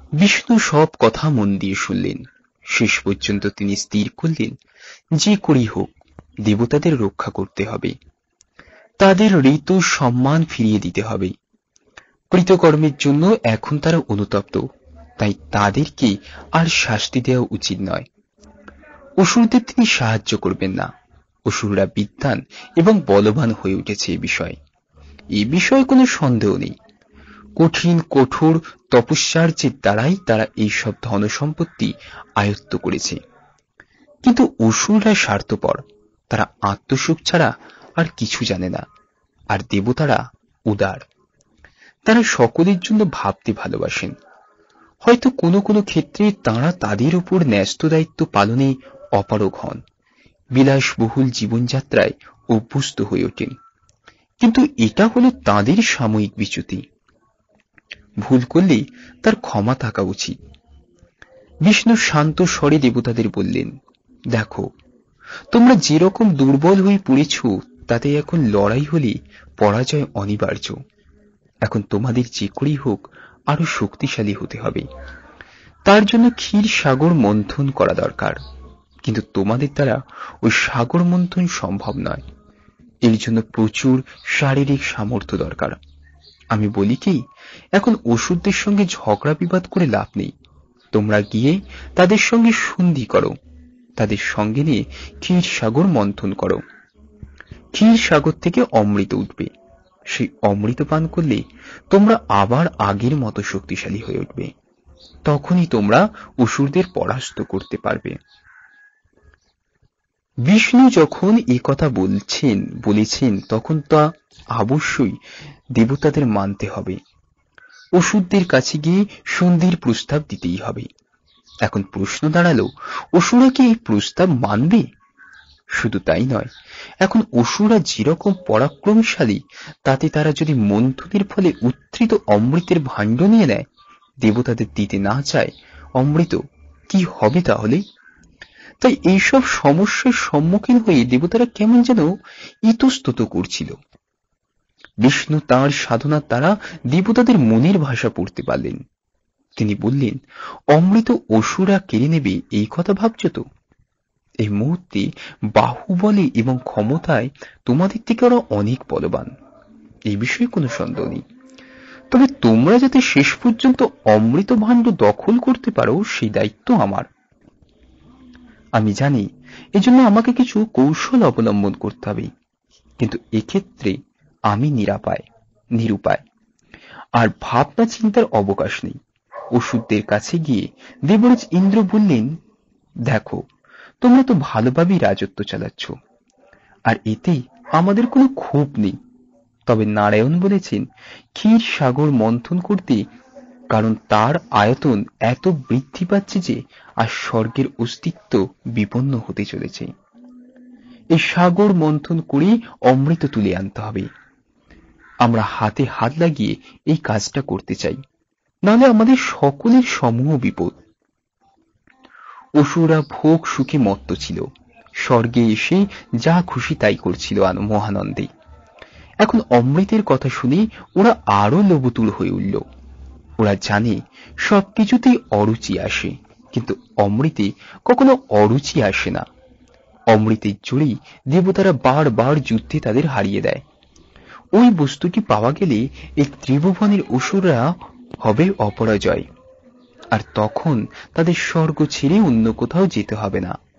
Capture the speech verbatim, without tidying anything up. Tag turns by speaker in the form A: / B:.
A: বিষ্ণু সব কথা মন দিয়ে শুনলেন। শেষ পর্যন্ত তিনি স্থির করলেন, যে করেই হোক দেবতাদের রক্ষা করতে হবে, তাদের ঋতু সম্মান ফিরিয়ে দিতে হবে। কৃতকর্মের জন্য এখন তারা অনুতপ্ত, তাই তাদেরকে আর শাস্তি দেওয়া উচিত নয়। অসুরদের তিনি সাহায্য করবেন না। অসুররা বিদ্বান এবং বলবান হয়ে উঠেছে এ বিষয়ে এ বিষয়ে কোনো সন্দেহ নেই। কঠিন কঠোর তপস্যার্যের দ্বারাই তারা এইসব ধন সম্পত্তি আয়ত্ত করেছে। কিন্তু অসুররা স্বার্থপর, তারা আত্মসুখ ছাড়া আর কিছু জানে না। আর দেবতারা উদার, তারা সকলের জন্য ভাবতে ভালোবাসেন। হয়তো কোনো কোনো ক্ষেত্রে তাঁরা তাদের উপর ন্যস্ত দায়িত্ব পালনে অপারগ হন, বিলাসবহুল জীবনযাত্রায় অভ্যস্ত হয়ে ওঠেন। কিন্তু এটা হলো তাঁদের সাময়িক বিচ্যুতি। ভুল করলে তার ক্ষমা থাকা উচিত। বিষ্ণু শান্ত স্বরে দেবতাদের বললেন, দেখো, তোমরা যেরকম দুর্বল হয়ে পড়েছ, তাতে এখন লড়াই হলে পরাজয় অনিবার্য। এখন তোমাদের যে করেই হোক আরো শক্তিশালী হতে হবে। তার জন্য ক্ষীর সাগর মন্থন করা দরকার, কিন্তু তোমাদের দ্বারা ওই সাগর মন্থন সম্ভব নয়। এর জন্য প্রচুর শারীরিক সামর্থ্য দরকার। আমি বলি কি, এখন অসুরদের সঙ্গে ঝগড়া বিবাদ করে লাভ নেই। তোমরা গিয়ে তাদের সঙ্গে সন্ধি করো, তাদের সঙ্গে নিয়ে ক্ষীর সাগর মন্থন করো। ক্ষীর সাগর থেকে অমৃত উঠবে। সেই অমৃত পান করলে তোমরা আবার আগের মতো শক্তিশালী হয়ে উঠবে। তখনই তোমরা অসুরদের পরাস্ত করতে পারবে। বিষ্ণু যখন এ কথা বলছেন বলেছেন তখন তা অবশ্যই দেবতাদের মানতে হবে। অসুরদের কাছে গিয়ে সন্ধির প্রস্তাব দিতেই হবে। এখন প্রশ্ন দাঁড়ালো, অসুররা কি এই প্রস্তাব মানবে? শুধু তাই নয়, এখন অসুররা যেরকম পরাক্রমশালী, তাতে তারা যদি মন্থনের ফলে উত্থিত অমৃতের ভাণ্ড নিয়ে নেয়, দেবতাদের দিতে না চায় অমৃত, কি হবে তাহলে? তাই এইসব সমস্যার সম্মুখীন হয়ে দেবতারা কেমন যেন ইতস্তত করছিল। বিষ্ণু তাঁর সাধনার দ্বারা দেবতাদের মনের ভাষা পড়তে পারলেন। তিনি বললেন, অমৃত অসুররা কেড়ে নেবে এই কথা ভাবছ তো? এই মুহূর্তে বাহুবলে এবং ক্ষমতায় তোমাদের থেকে ওরা অনেক বলবান, এই বিষয়ে কোনো সন্দেহ নেই। তবে তোমরা যাতে শেষ পর্যন্ত অমৃত ভাণ্ড দখল করতে পারো, সেই দায়িত্ব আমার। আমি জানি এজন্য আমাকে কিছু কৌশল অবলম্বন করতে হবে, কিন্তু এক্ষেত্রে আমি নিরাপায় নিরুপায়, আর ভাবনা চিন্তার অবকাশ নেই। অসুরদের কাছে গিয়ে দেবরাজ ইন্দ্র বললেন, দেখো, তোমরা তো ভালোভাবেই রাজত্ব চালাচ্ছ, আর এতে আমাদের কোনো ক্ষোভ নেই। তবে নারায়ণ বলেছেন ক্ষীর সাগর মন্থন করতে, কারণ তার আয়তন এত বৃদ্ধি পাচ্ছে যে আর স্বর্গের অস্তিত্ব বিপন্ন হতে চলেছে। এই সাগর মন্থন করে অমৃত তুলে আনতে হবে। আমরা হাতে হাত লাগিয়ে এই কাজটা করতে চাই, নাহলে আমাদের সকলের সমূহ বিপদ। অসুররা ভোগ সুখে মত্ত ছিল, স্বর্গে এসে যা খুশি তাই করছিল মহানন্দে। এখন অমৃতের কথা শুনে ওরা আরো লোভতুর হয়ে উঠল। ওরা জানে সবকিছুতেই অরুচি আসে, কিন্তু অমৃতে কখনো অরুচি আসে না। অমৃতের জোরেই দেবতারা বারবার যুদ্ধে তাদের হারিয়ে দেয়। ওই বস্তুটি পাওয়া গেলে এই ত্রিভুবনের অসুররা হবে অপরাজয়, আর তখন তাদের স্বর্গ ছেড়ে অন্য কোথাও যেতে হবে না।